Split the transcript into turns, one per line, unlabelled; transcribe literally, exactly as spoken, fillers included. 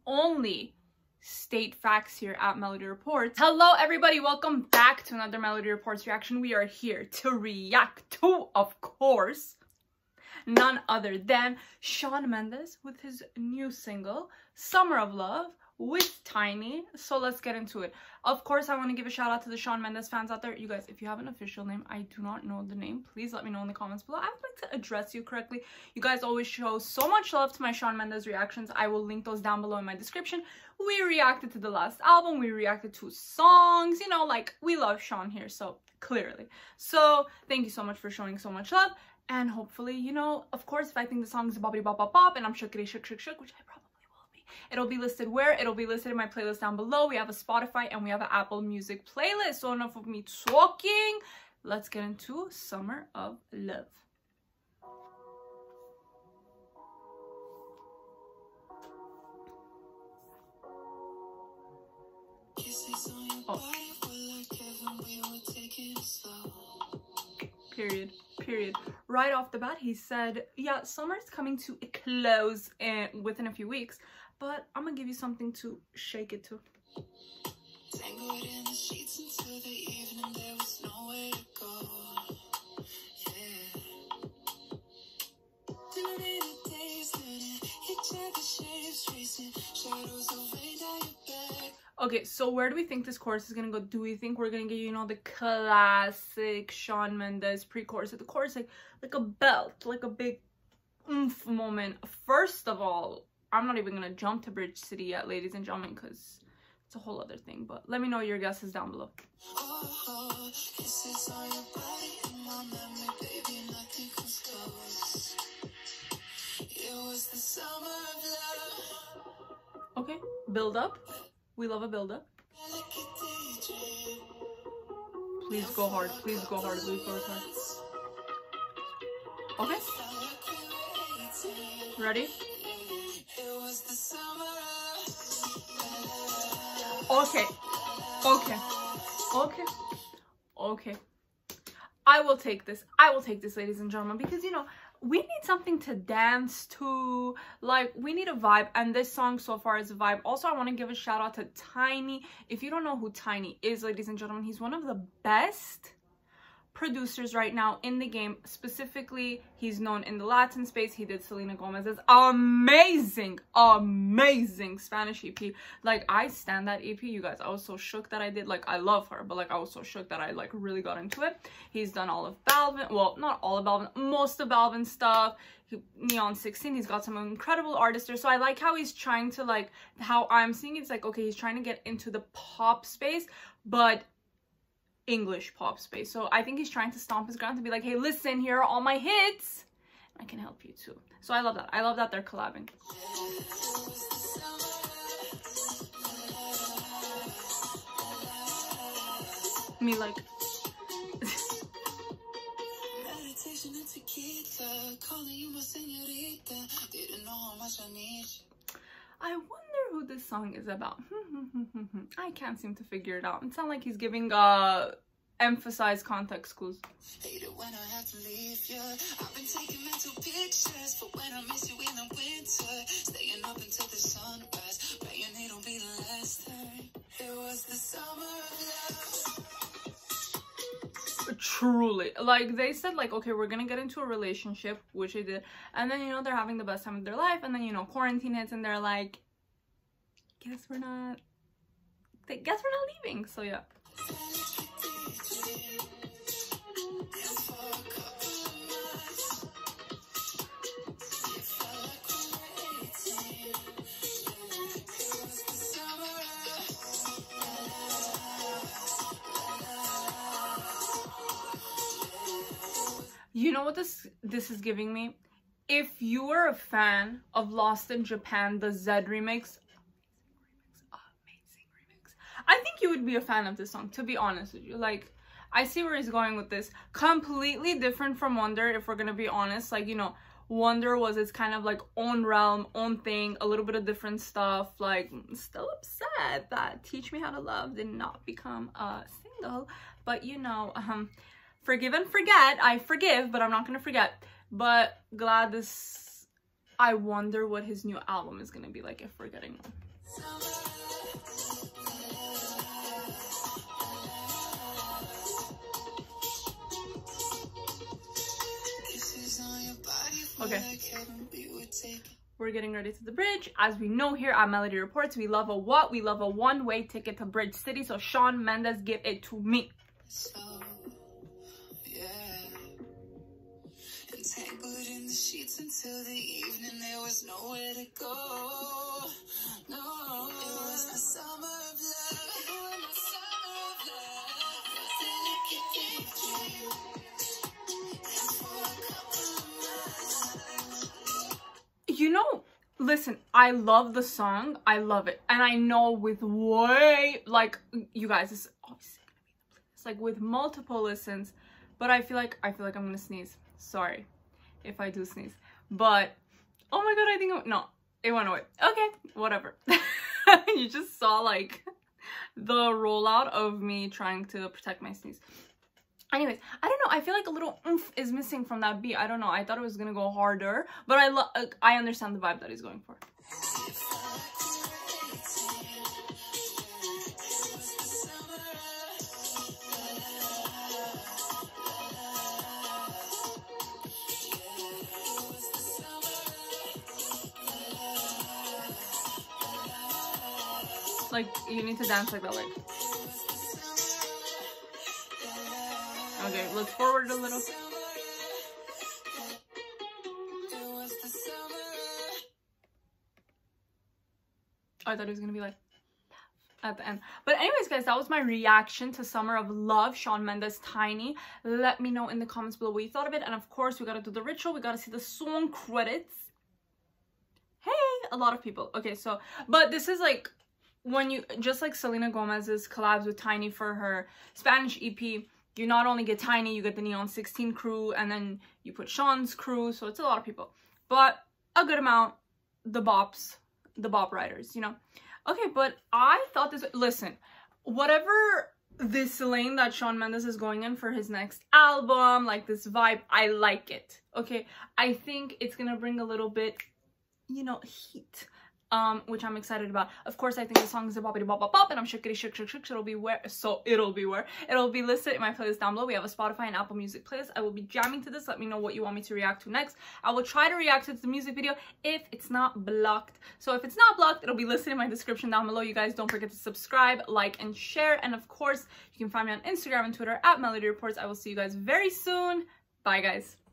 only state facts here at Melody Reports. Hello everybody, welcome back to another Melody Reports reaction. We are here to react to, of course, none other than Shawn Mendes with his new single, Summer of Love, with Tiny. So let's get into it. Of course, I want to give a shout out to the Shawn Mendes fans out there. You guys, if you have an official name, I do not know the name, please let me know in the comments below. I would like to address you correctly. You guys always show so much love to my Shawn Mendes reactions. I will link those down below in my description. We reacted to the last album, we reacted to songs, you know, like, we love Shawn here, so clearly. So thank you so much for showing so much love, and hopefully, you know, of course, if I think the song is a boppity bop bop bop and I'm shookity shook shook shook, which I probably it'll be listed where? It'll be listed in my playlist down below. We have a Spotify and we have an Apple Music playlist. So enough of me talking. Let's get into Summer of Love. Oh. Period. Period. Right off the bat, he said, yeah, summer's coming to a close in, within a few weeks, but I'm gonna give you something to shake it to. Tangled in the sheets until the evening, there was nowhere to go. Yeah. Too many days learning, hitchhiking the shapes tracing, shadows of rain down your back. Okay, so where do we think this chorus is gonna go? Do we think we're gonna get, you know, the classic Shawn Mendes pre-chorus at the chorus, like like a belt, like a big oomph moment? First of all, I'm not even gonna jump to Bridge City yet, ladies and gentlemen, because it's a whole other thing. But let me know your guesses down below. Oh, kisses on your body in my memory, baby, nothing comes close. It was the summer of love. Okay, build up. We love a build up. Please go hard. Please go hard. Please go hard. Okay. Ready? Okay. Okay. Okay. Okay. I will take this. I will take this, ladies and gentlemen, because, you know, we need something to dance to. Like, we need a vibe, and this song so far is a vibe. Also, I want to give a shout out to Tiny. If you don't know who Tiny is, ladies and gentlemen, he's one of the best producers right now in the game. Specifically, he's known in the Latin space. He did Selena Gomez's amazing amazing Spanish E P. Like, I stand that E P, you guys. I was so shook that I did. Like, I love her, but like, I was so shook that I like really got into it. He's done all of Balvin, well, not all of Balvin, most of Balvin stuff. He, Neon sixteen, he's got some incredible artists there. So I like how he's trying to, like, how I'm seeing it's like, okay, he's trying to get into the pop space, but English pop space. So I think he's trying to stomp his ground to be like, hey, listen, here are all my hits, I can help you too. So I love that. I love that they're collabing. Me like I wonder who this song is about. I can't seem to figure it out. It sounds like he's giving uh emphasized context clues. When I have to leave you, I've been taking mental pictures, but when I miss you in the winter, staying up until the sunrise, praying it'll be the last time. It was the summer of love. Truly, like, they said, like, okay, we're gonna get into a relationship, which they did, and then, you know, they're having the best time of their life, and then, you know, quarantine hits, and they're like, guess we're not they guess we're not leaving. So yeah. You know what this this is giving me? If you were a fan of Lost in Japan, the Z remix, amazing remix, I think you would be a fan of this song, to be honest with you. Like, I see where he's going with this. Completely different from Wonder, if we're gonna be honest. Like, you know, Wonder was its kind of like own realm, own thing, a little bit of different stuff. Like, still upset that Teach Me How to Love did not become a single, but you know, um forgive and forget. I forgive, but I'm not gonna forget. But glad this, I wonder what his new album is gonna be like if we're getting one. Okay, we're getting ready to the bridge. As we know here at Melody Reports, we love a what? We love a one-way ticket to Bridge City. So Shawn Mendes, give it to me.
So, yeah. Entangled in the sheets until the evening, there was nowhere to go. No, it was the summer of love. It was the summer of love. It was a liquid daydream.
You know, listen, I love the song. I love it. And I know with way, like, you guys, it's obviously gonna be in the playlist, like with multiple listens, but I feel like, I feel like I'm gonna sneeze. Sorry if I do sneeze. But, oh my god, I think, it, no, it went away. Okay, whatever. You just saw, like, the rollout of me trying to protect my sneeze. Anyways, I don't know, I feel like a little oomph is missing from that beat. I don't know, I thought it was gonna go harder, but I lo uh, I understand the vibe that he's going for. Like, you need to dance like that, like. Okay, look forward a little. I thought it was gonna be like at the end. But anyways, guys, that was my reaction to Summer of Love, Shawn Mendes, Tiny. Let me know in the comments below what you thought of it. And of course, we gotta do the ritual. We gotta see the song credits. Hey, a lot of people. Okay, so, but this is like, when you, just like Selena Gomez's collabs with Tiny for her Spanish E P, you not only get Tiny, you get the Neon sixteen crew, and then you put Shawn's crew, so it's a lot of people. But a good amount, the bops, the bop writers, you know? Okay, but I thought this, listen, whatever this lane that Shawn Mendes is going in for his next album, like this vibe, I like it, okay? I think it's gonna bring a little bit, you know, heat. Um, which I'm excited about. Of course, I think the song is a boppity bop bop bop, and I'm shookity shook shook shook. So it'll be where, so it'll be where it'll be listed in my playlist down below. We have a Spotify and Apple Music playlist. I will be jamming to this. Let me know what you want me to react to next. I will try to react to the music video if it's not blocked. So if it's not blocked, it'll be listed in my description down below. You guys don't forget to subscribe, like, and share. And of course, you can find me on Instagram and Twitter at Melody Reports. I will see you guys very soon. Bye, guys.